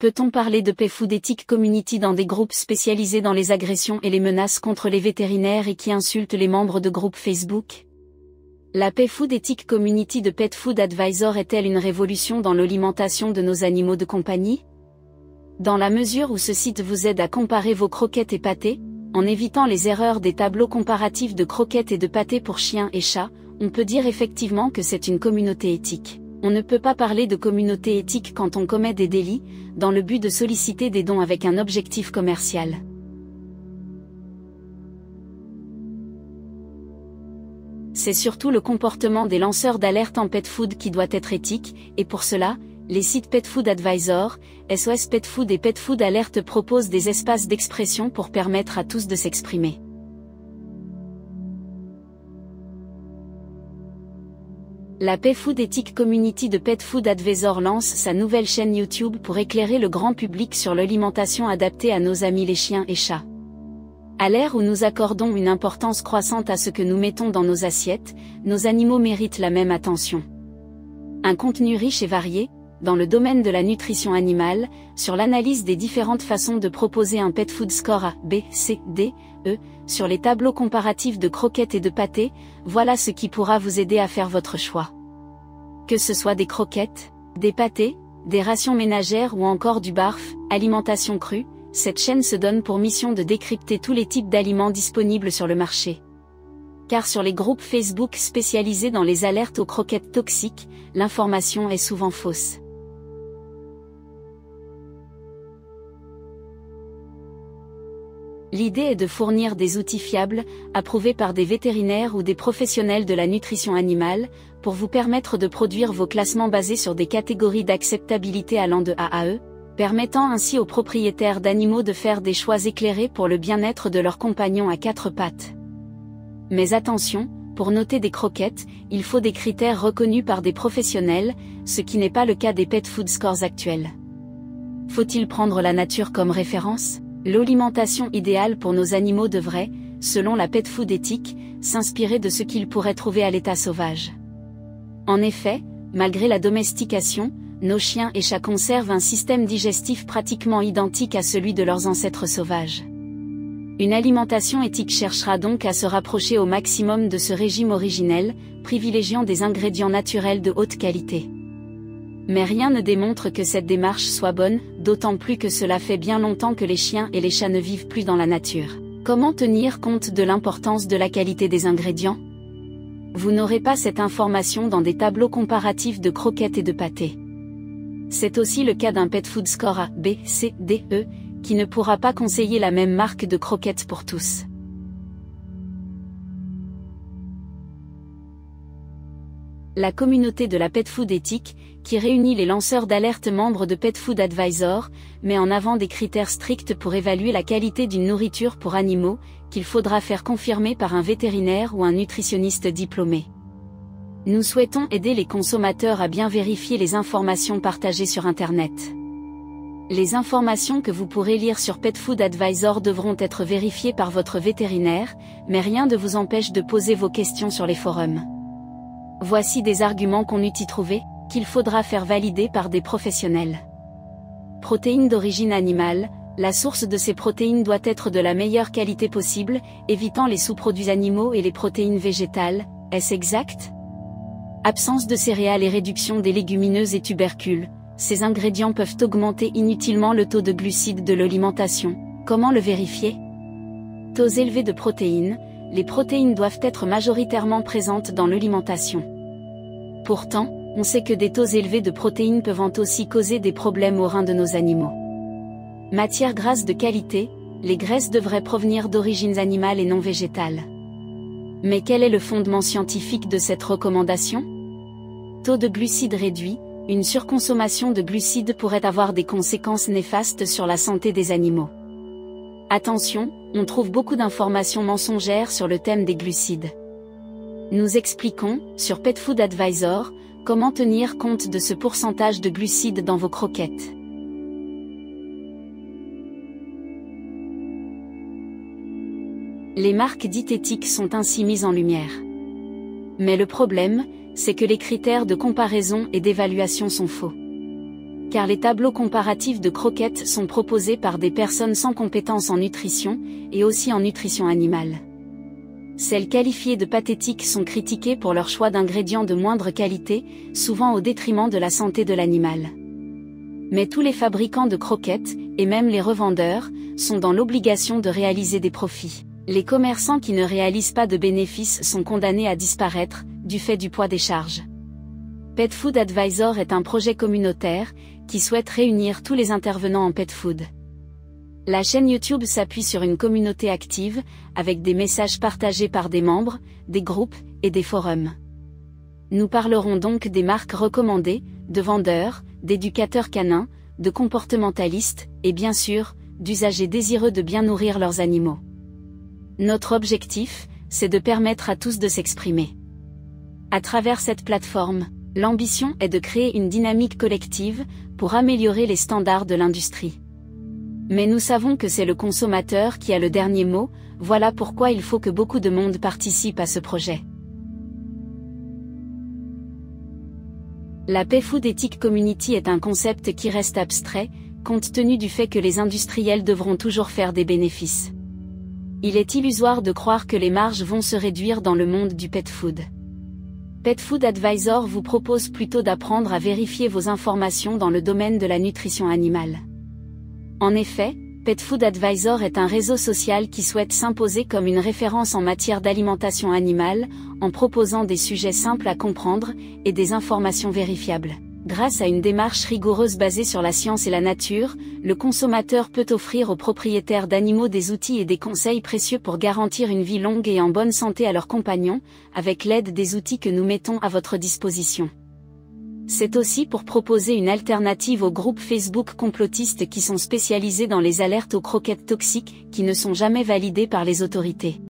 Peut-on parler de Pet-Food Ethic Community dans des groupes spécialisés dans les agressions et les menaces contre les vétérinaires et qui insultent les membres de groupes Facebook? La Pet-Food Ethic Community de Pet Food Advisor est-elle une révolution dans l'alimentation de nos animaux de compagnie? Dans la mesure où ce site vous aide à comparer vos croquettes et pâtés, en évitant les erreurs des tableaux comparatifs de croquettes et de pâtés pour chiens et chats, on peut dire effectivement que c'est une communauté éthique. On ne peut pas parler de communauté éthique quand on commet des délits, dans le but de solliciter des dons avec un objectif commercial. C'est surtout le comportement des lanceurs d'alerte en pet food qui doit être éthique, et pour cela, les sites Pet Food Advisor, SOS Pet Food et Pet Food Alert proposent des espaces d'expression pour permettre à tous de s'exprimer. La Pet Food Ethic Community de Pet Food Advisor lance sa nouvelle chaîne YouTube pour éclairer le grand public sur l'alimentation adaptée à nos amis les chiens et chats. À l'ère où nous accordons une importance croissante à ce que nous mettons dans nos assiettes, nos animaux méritent la même attention. Un contenu riche et varié, dans le domaine de la nutrition animale, sur l'analyse des différentes façons de proposer un pet food score A, B, C, D, E, sur les tableaux comparatifs de croquettes et de pâtés, voilà ce qui pourra vous aider à faire votre choix. Que ce soit des croquettes, des pâtés, des rations ménagères ou encore du barf, alimentation crue, cette chaîne se donne pour mission de décrypter tous les types d'aliments disponibles sur le marché. Car sur les groupes Facebook spécialisés dans les alertes aux croquettes toxiques, l'information est souvent fausse. L'idée est de fournir des outils fiables, approuvés par des vétérinaires ou des professionnels de la nutrition animale, pour vous permettre de produire vos classements basés sur des catégories d'acceptabilité allant de A à E, permettant ainsi aux propriétaires d'animaux de faire des choix éclairés pour le bien-être de leurs compagnons à quatre pattes. Mais attention, pour noter des croquettes, il faut des critères reconnus par des professionnels, ce qui n'est pas le cas des pet food scores actuels. Faut-il prendre la nature comme référence? L'alimentation idéale pour nos animaux devrait, selon la Pet Food Ethic, s'inspirer de ce qu'ils pourraient trouver à l'état sauvage. En effet, malgré la domestication, nos chiens et chats conservent un système digestif pratiquement identique à celui de leurs ancêtres sauvages. Une alimentation éthique cherchera donc à se rapprocher au maximum de ce régime originel, privilégiant des ingrédients naturels de haute qualité. Mais rien ne démontre que cette démarche soit bonne, d'autant plus que cela fait bien longtemps que les chiens et les chats ne vivent plus dans la nature. Comment tenir compte de l'importance de la qualité des ingrédients? Vous n'aurez pas cette information dans des tableaux comparatifs de croquettes et de pâtés. C'est aussi le cas d'un pet food score A, B, C, D, E, qui ne pourra pas conseiller la même marque de croquettes pour tous. La communauté de la Pet Food Ethic, qui réunit les lanceurs d'alerte membres de Pet Food Advisor, met en avant des critères stricts pour évaluer la qualité d'une nourriture pour animaux, qu'il faudra faire confirmer par un vétérinaire ou un nutritionniste diplômé. Nous souhaitons aider les consommateurs à bien vérifier les informations partagées sur Internet. Les informations que vous pourrez lire sur Pet Food Advisor devront être vérifiées par votre vétérinaire, mais rien ne vous empêche de poser vos questions sur les forums. Voici des arguments qu'on eût y trouvé, qu'il faudra faire valider par des professionnels. Protéines d'origine animale, la source de ces protéines doit être de la meilleure qualité possible, évitant les sous-produits animaux et les protéines végétales, est-ce exact? Absence de céréales et réduction des légumineuses et tubercules, ces ingrédients peuvent augmenter inutilement le taux de glucides de l'alimentation, comment le vérifier? Taux élevés de protéines, les protéines doivent être majoritairement présentes dans l'alimentation. Pourtant, on sait que des taux élevés de protéines peuvent aussi causer des problèmes aux reins de nos animaux. Matières grasses de qualité, les graisses devraient provenir d'origines animales et non végétales. Mais quel est le fondement scientifique de cette recommandation? Taux de glucides réduit, une surconsommation de glucides pourrait avoir des conséquences néfastes sur la santé des animaux. Attention, on trouve beaucoup d'informations mensongères sur le thème des glucides. Nous expliquons, sur Pet Food Advisor, comment tenir compte de ce pourcentage de glucides dans vos croquettes. Les marques dites éthiques sont ainsi mises en lumière. Mais le problème, c'est que les critères de comparaison et d'évaluation sont faux. car les tableaux comparatifs de croquettes sont proposés par des personnes sans compétences en nutrition, et aussi en nutrition animale. Celles qualifiées de pathétiques sont critiquées pour leur choix d'ingrédients de moindre qualité, souvent au détriment de la santé de l'animal. Mais tous les fabricants de croquettes, et même les revendeurs, sont dans l'obligation de réaliser des profits. Les commerçants qui ne réalisent pas de bénéfices sont condamnés à disparaître, du fait du poids des charges. Pet Food Advisor est un projet communautaire, qui souhaite réunir tous les intervenants en pet food. La chaîne YouTube s'appuie sur une communauté active, avec des messages partagés par des membres, des groupes, et des forums. Nous parlerons donc des marques recommandées, de vendeurs, d'éducateurs canins, de comportementalistes, et bien sûr, d'usagers désireux de bien nourrir leurs animaux. Notre objectif, c'est de permettre à tous de s'exprimer. À travers cette plateforme, l'ambition est de créer une dynamique collective, pour améliorer les standards de l'industrie. Mais nous savons que c'est le consommateur qui a le dernier mot, voilà pourquoi il faut que beaucoup de monde participe à ce projet. La Pet Food Ethic Community est un concept qui reste abstrait, compte tenu du fait que les industriels devront toujours faire des bénéfices. Il est illusoire de croire que les marges vont se réduire dans le monde du pet food. Pet Food Advisor vous propose plutôt d'apprendre à vérifier vos informations dans le domaine de la nutrition animale. En effet, Pet Food Advisor est un réseau social qui souhaite s'imposer comme une référence en matière d'alimentation animale, en proposant des sujets simples à comprendre, et des informations vérifiables. Grâce à une démarche rigoureuse basée sur la science et la nature, le consommateur peut offrir aux propriétaires d'animaux des outils et des conseils précieux pour garantir une vie longue et en bonne santé à leurs compagnons, avec l'aide des outils que nous mettons à votre disposition. C'est aussi pour proposer une alternative aux groupes Facebook complotistes qui sont spécialisés dans les alertes aux croquettes toxiques, qui ne sont jamais validées par les autorités.